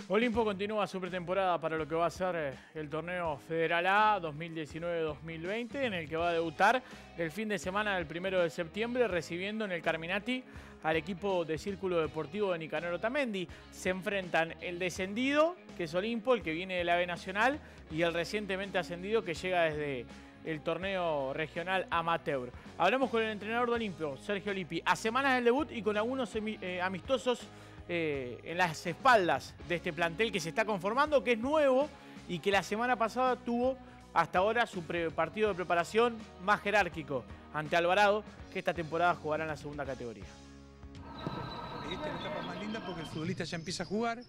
Olimpo continúa su pretemporada para lo que va a ser el torneo Federal A 2019-2020, en el que va a debutar el fin de semana del 1 de septiembre, recibiendo en el Carminati al equipo de Círculo Deportivo de Nicanor Otamendi. Se enfrentan el descendido, que es Olimpo, el que viene de la B Nacional, y el recientemente ascendido, que llega desde el torneo regional amateur. Hablamos con el entrenador de Olimpo, Sergio Lippi, a semanas del debut y con algunos amistosos en las espaldas de este plantel que se está conformando, que es nuevo y que la semana pasada tuvo hasta ahora su partido de preparación más jerárquico ante Alvarado, que esta temporada jugará en la segunda categoría. Esta es la etapa más linda porque el futbolista ya empieza a jugar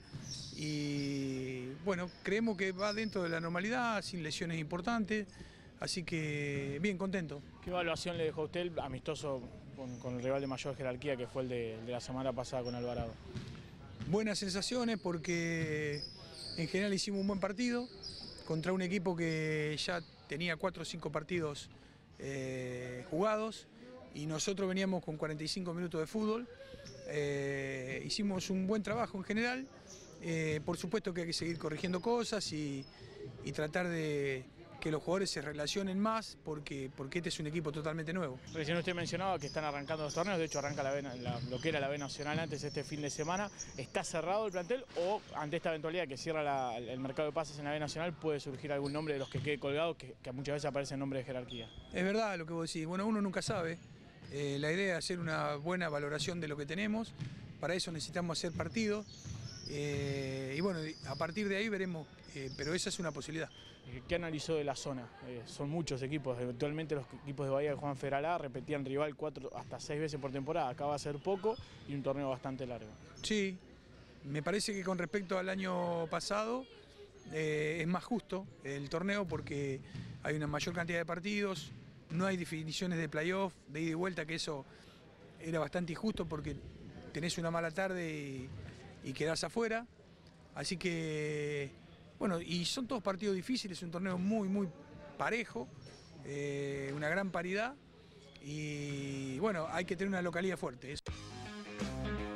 y bueno, creemos que va dentro de la normalidad, sin lesiones importantes, así que bien, contento. ¿Qué evaluación le dejó a usted el amistoso con el rival de mayor jerarquía que fue el de la semana pasada con Alvarado? Buenas sensaciones porque en general hicimos un buen partido contra un equipo que ya tenía 4 o 5 partidos jugados y nosotros veníamos con 45 minutos de fútbol. Hicimos un buen trabajo en general, por supuesto que hay que seguir corrigiendo cosas y tratar de que los jugadores se relacionen más porque este es un equipo totalmente nuevo. Recién usted mencionaba que están arrancando los torneos, de hecho arranca lo que era la B Nacional antes este fin de semana. ¿Está cerrado el plantel o ante esta eventualidad que cierra el mercado de pases en la B Nacional puede surgir algún nombre de los que quede colgado que muchas veces aparecen nombres de jerarquía? Es verdad lo que vos decís, bueno, uno nunca sabe. La idea es hacer una buena valoración de lo que tenemos, para eso necesitamos hacer partidos y bueno, a partir de ahí veremos, pero esa es una posibilidad. ¿Qué analizó de la zona? Son muchos equipos, eventualmente los equipos de Bahía que juegan Federal A repetían rival 4 hasta 6 veces por temporada, acá va a ser poco y un torneo bastante largo. Sí, me parece que con respecto al año pasado es más justo el torneo porque hay una mayor cantidad de partidos, no hay definiciones de playoff, de ida y vuelta, que eso era bastante injusto porque tenés una mala tarde y quedás afuera, así que bueno, y son todos partidos difíciles, un torneo muy parejo, una gran paridad y bueno, hay que tener una localidad fuerte.